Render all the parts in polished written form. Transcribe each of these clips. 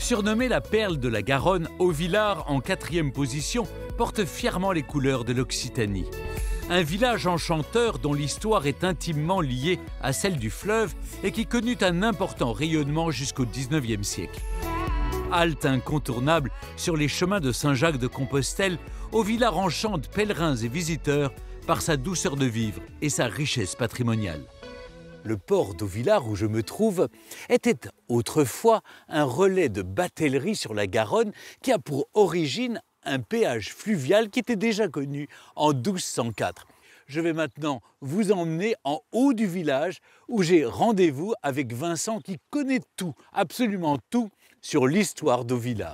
Surnommé la perle de la Garonne, Haut-Villars, en 4e position, porte fièrement les couleurs de l'Occitanie. Un village enchanteur dont l'histoire est intimement liée à celle du fleuve et qui connut un important rayonnement jusqu'au 19e siècle. Halte incontournable sur les chemins de Saint-Jacques-de-Compostelle, Haut-Villars enchante pèlerins et visiteurs par sa douceur de vivre et sa richesse patrimoniale. Le port d'Haut-Villars, où je me trouve, était autrefois un relais de batellerie sur la Garonne qui a pour origine un péage fluvial qui était déjà connu en 1204. Je vais maintenant vous emmener en haut du village où j'ai rendez-vous avec Vincent qui connaît tout, absolument tout, sur l'histoire d'Haut-Villars.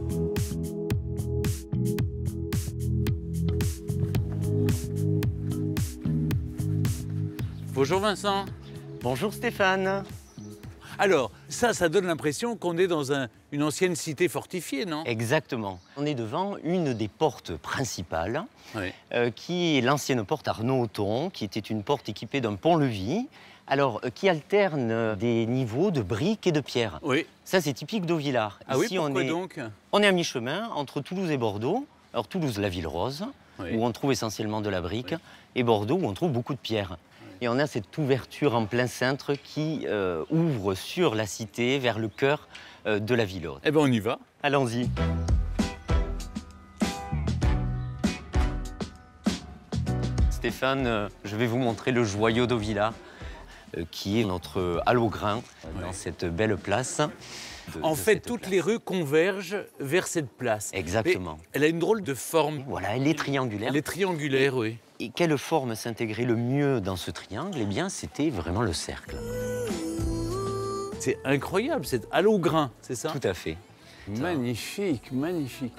Bonjour Vincent. Bonjour Stéphane. Alors, ça donne l'impression qu'on est dans une ancienne cité fortifiée, non? Exactement. On est devant une des portes principales, Oui. qui est l'ancienne porte Arnaud-Othon, qui était une porte équipée d'un pont-levis, alors qui alterne des niveaux de briques et de pierres. Oui. Ça, c'est typique d'Haut-Villars. Ah oui, Ici, pourquoi donc? On est à mi-chemin entre Toulouse et Bordeaux. Alors Toulouse, la ville rose, Oui. où on trouve essentiellement de la brique, Oui. et Bordeaux, où on trouve beaucoup de pierres. Et on a cette ouverture en plein cintre qui ouvre sur la cité, vers le cœur de la ville haute. Eh bien, on y va. Allons-y. Stéphane, je vais vous montrer le joyau d'Haut-Villars, qui est notre halograin dans cette belle place. En fait, toutes les rues convergent vers cette place. Exactement. Mais elle a une drôle de forme. Voilà, elle est triangulaire. Elle est triangulaire, oui. Et quelle forme s'intégrait le mieux dans ce triangle? Eh bien, c'était vraiment le cercle. C'est incroyable, c'est halograin, c'est ça? Tout à fait. Magnifique, magnifique.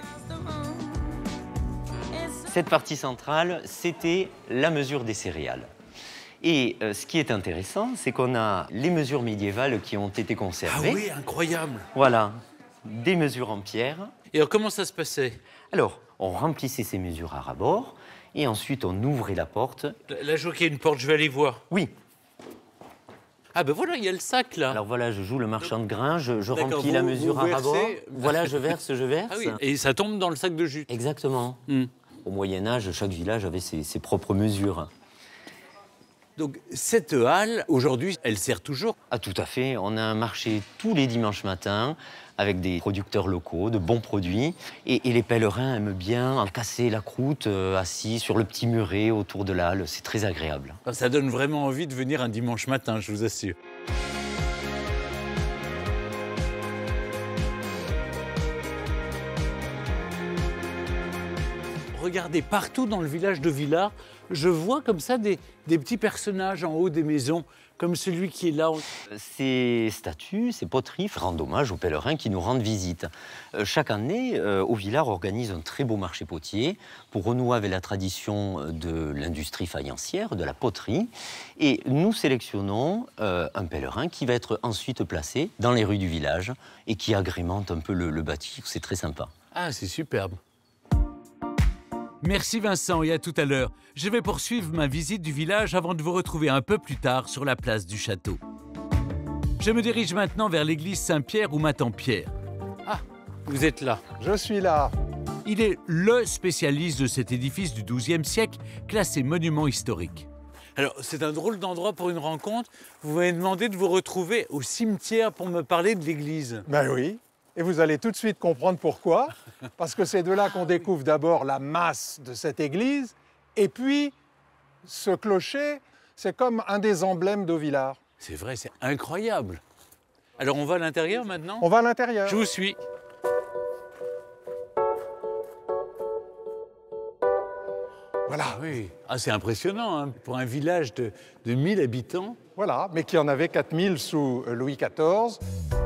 Cette partie centrale, c'était la mesure des céréales. Et ce qui est intéressant, c'est qu'on a les mesures médiévales qui ont été Ah conservées. oui, incroyable. Voilà, des mesures en pierre. Et alors, comment ça se passait? Alors, on remplissait ces mesures à ras-bord, et ensuite on ouvrait la porte. Là, je vois qu'il y a une porte, je vais aller voir. Oui. Ah ben voilà, il y a le sac, là. Alors voilà, je joue le marchand de grains, je D'accord, remplis la mesure vous à ras-bord. versez. Voilà, je verse, je verse. Ah oui, et ça tombe dans le sac de jute. Exactement. Au Moyen-Âge, chaque village avait ses propres mesures. Donc, cette halle, aujourd'hui, elle sert toujours? Ah, tout à fait. On a un marché tous les dimanches matins avec des producteurs locaux, de bons produits. Et les pèlerins aiment bien casser la croûte assis sur le petit muret autour de la halle. C'est très agréable. Ça donne vraiment envie de venir un dimanche matin, je vous assure. Regardez, partout dans le village de Villars, je vois comme ça des petits personnages en haut des maisons, comme celui qui est là. Ces statues, ces poteries rendent hommage aux pèlerins qui nous rendent visite. Chaque année, Haut-Villars organise un très beau marché potier pour renouer avec la tradition de l'industrie faïencière, de la poterie. Et nous sélectionnons un pèlerin qui va être ensuite placé dans les rues du village et qui agrémente un peu le bâti. C'est très sympa. Ah, c'est superbe. Merci Vincent et à tout à l'heure. Je vais poursuivre ma visite du village avant de vous retrouver un peu plus tard sur la place du château. Je me dirige maintenant vers l'église Saint-Pierre ou m'attend Pierre. Ah, vous êtes là. Je suis là. Il est le spécialiste de cet édifice du XIIe siècle, classé monument historique. Alors, c'est un drôle d'endroit pour une rencontre. Vous m'avez demandé de vous retrouver au cimetière pour me parler de l'église. Ben oui. Et vous allez tout de suite comprendre pourquoi. Parce que c'est de là qu'on découvre d'abord la masse de cette église. Et puis, ce clocher, c'est comme un des emblèmes d'Haut-Villars. C'est vrai, c'est incroyable. Alors, on va à l'intérieur maintenant? On va à l'intérieur. Je vous suis. Voilà. Ah oui. Ah, c'est impressionnant, hein, pour un village de 1000 habitants. Voilà, mais qui en avait 4000 sous Louis XIV.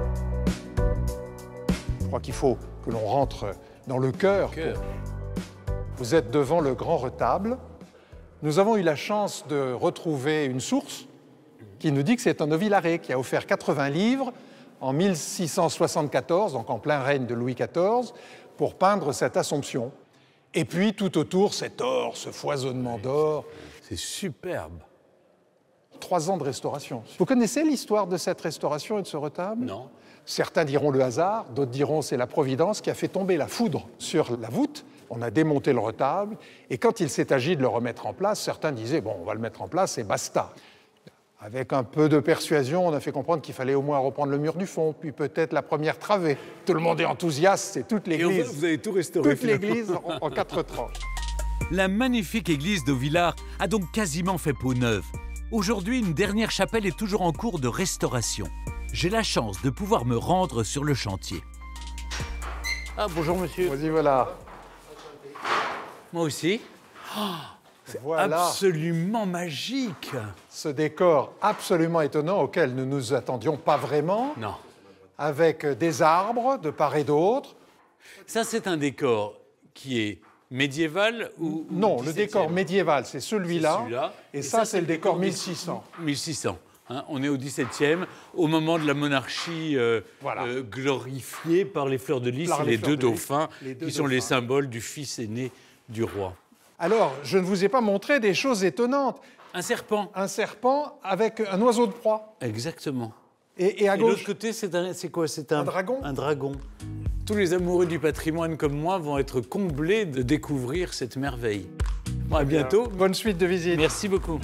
Je crois qu'il faut que l'on rentre dans le cœur. Vous êtes devant le grand retable. Nous avons eu la chance de retrouver une source qui nous dit que c'est un Haut-Villarais qui a offert 80 livres en 1674, donc en plein règne de Louis XIV, pour peindre cette Assomption. Et puis, tout autour, cet or, ce foisonnement d'or. C'est superbe. 3 ans de restauration. Vous connaissez l'histoire de cette restauration et de ce retable? Non. Certains diront le hasard, d'autres diront c'est la Providence qui a fait tomber la foudre sur la voûte. On a démonté le retable, et quand il s'est agi de le remettre en place, certains disaient « bon, on va le mettre en place et basta ». Avec un peu de persuasion, on a fait comprendre qu'il fallait au moins reprendre le mur du fond, puis peut-être la première travée. Tout le monde est enthousiaste, c'est toute l'église. Vous avez tout restauré. Toute l'église en 4 tranches. La magnifique église d'Auvillars a donc quasiment fait peau neuve. Aujourd'hui, une dernière chapelle est toujours en cours de restauration. J'ai la chance de pouvoir me rendre sur le chantier. Ah, bonjour monsieur. Vas-y, voilà. Moi aussi. Voilà Absolument magique. ce décor absolument étonnant auquel nous ne nous attendions pas vraiment, Non. avec des arbres de part et d'autre. Ça, c'est un décor qui est médiéval ou Non, 17e? le décor médiéval, c'est celui-là. C'est celui-là. Et ça, c'est le décor 1600. 1600. Hein, on est au XVIIe, au moment de la monarchie Voilà. glorifiée par les fleurs de lys Par et les les fleurs deux de lys, dauphins, les deux qui sont les dauphins. symboles du fils aîné du roi. Alors, je ne vous ai pas montré des choses étonnantes. Un serpent. Un serpent avec un oiseau de proie. Exactement. Et à Et l'autre gauche, côté, c'est quoi? C'est Un dragon. Un dragon. Tous les amoureux du patrimoine comme moi vont être comblés de découvrir cette merveille. Bon, à bientôt. bonne suite de visite. Merci beaucoup.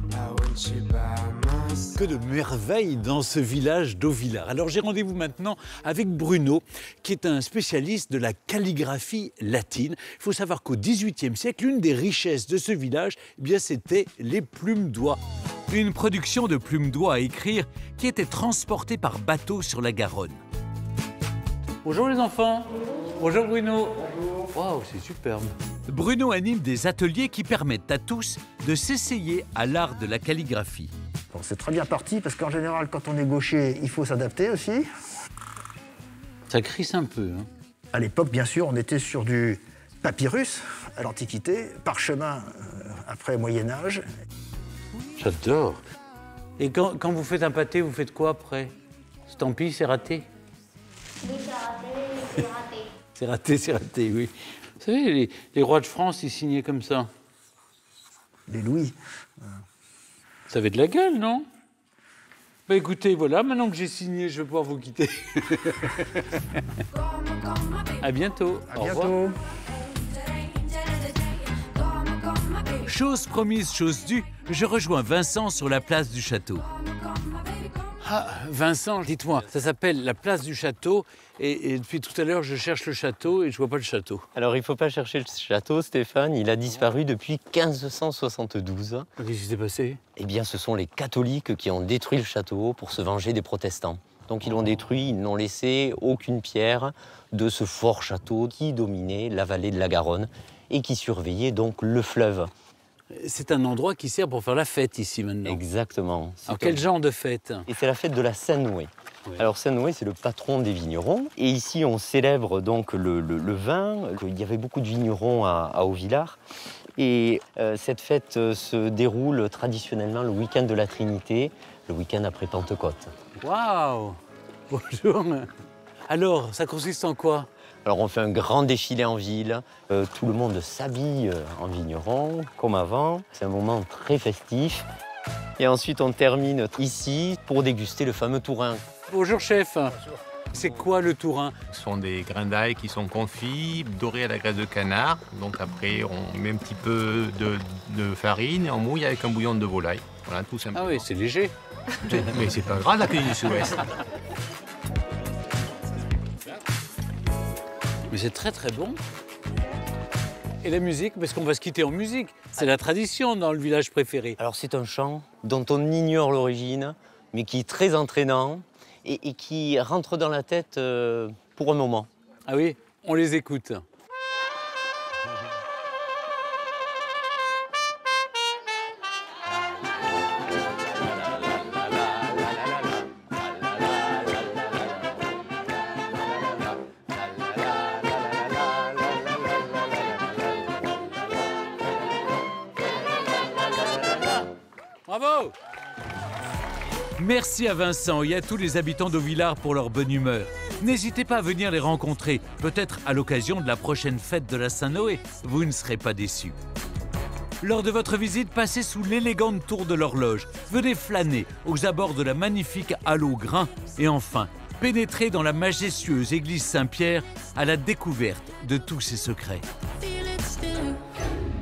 Que de merveilles dans ce village d'Auvillars. Alors j'ai rendez-vous maintenant avec Bruno, qui est un spécialiste de la calligraphie latine. Il faut savoir qu'au XVIIIe siècle, l'une des richesses de ce village, eh bien, c'était les plumes d'oie. Une production de plumes d'oie à écrire qui était transportée par bateau sur la Garonne. Bonjour les enfants. Bonjour Bruno. Waouh, c'est superbe. Bruno anime des ateliers qui permettent à tous de s'essayer à l'art de la calligraphie. Bon, c'est très bien parti parce qu'en général, quand on est gaucher, il faut s'adapter aussi. Ça crisse un peu. Hein. À l'époque, bien sûr, on était sur du papyrus à l'Antiquité, parchemin après Moyen-Âge. J'adore. Et quand vous faites un pâté, vous faites quoi après? Tant pis, c'est raté. Oui, c'est raté, c'est raté. C'est raté, oui. Vous savez, les rois de France, ils signaient comme ça. Les louis. Ça avait de la gueule, non? Bah écoutez, voilà, maintenant que j'ai signé, je vais pouvoir vous quitter. À bientôt. À Au bientôt. revoir. Chose promise, chose due, je rejoins Vincent sur la place du château. Ah, Vincent, dites-moi, ça s'appelle la place du château, et depuis tout à l'heure, je cherche le château et je vois pas le château. Alors, il ne faut pas chercher le château, Stéphane. Il a disparu depuis 1572. Qu'est-ce qui s'est passé? Eh bien, ce sont les catholiques qui ont détruit le château pour se venger des protestants. Donc, ils l'ont détruit, ils n'ont laissé aucune pierre de ce fort château qui dominait la vallée de la Garonne et qui surveillait donc le fleuve. C'est un endroit qui sert pour faire la fête ici maintenant. Exactement. Alors quel genre de fête? Et c'est la fête de la Saint-Noué. Oui. Alors Saint-Noué, c'est le patron des vignerons. Et ici, on célèbre donc le vin. Il y avait beaucoup de vignerons à Auvillars. Et cette fête se déroule traditionnellement le week-end de la Trinité, le week-end après Pentecôte. Waouh! Bonjour. Alors, ça consiste en quoi? Alors on fait un grand défilé en ville, tout le monde s'habille en vigneron, comme avant. C'est un moment très festif. Et ensuite on termine ici pour déguster le fameux tourin. Bonjour chef. C'est quoi le tourin? Ce sont des grains d'ail qui sont confits, dorés à la graisse de canard. Donc après, on met un petit peu de farine et on mouille avec un bouillon de volaille. Voilà, tout simplement. Ah oui, c'est léger. Mais c'est pas grave, la cuisine du Sud-Ouest. Mais c'est très très bon. Et la musique, parce qu'on va se quitter en musique. C'est la tradition dans le village préféré. Alors c'est un chant dont on ignore l'origine, mais qui est très entraînant et qui rentre dans la tête pour un moment. Ah oui, on les écoute. Bravo! Merci à Vincent et à tous les habitants d'Auvillars pour leur bonne humeur. N'hésitez pas à venir les rencontrer, peut-être à l'occasion de la prochaine fête de la Saint-Noé. Vous ne serez pas déçus. Lors de votre visite, passez sous l'élégante tour de l'horloge. Venez flâner aux abords de la magnifique halle au grain. Et enfin, pénétrez dans la majestueuse église Saint-Pierre à la découverte de tous ses secrets.